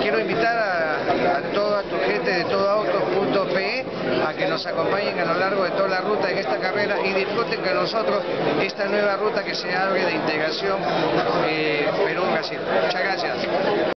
quiero invitar a toda tu gente de todoautos.pe a que nos acompañen a lo largo de toda la ruta en esta carrera y disfruten con nosotros esta nueva ruta que se abre de integración Perú-Brasil. Muchas gracias.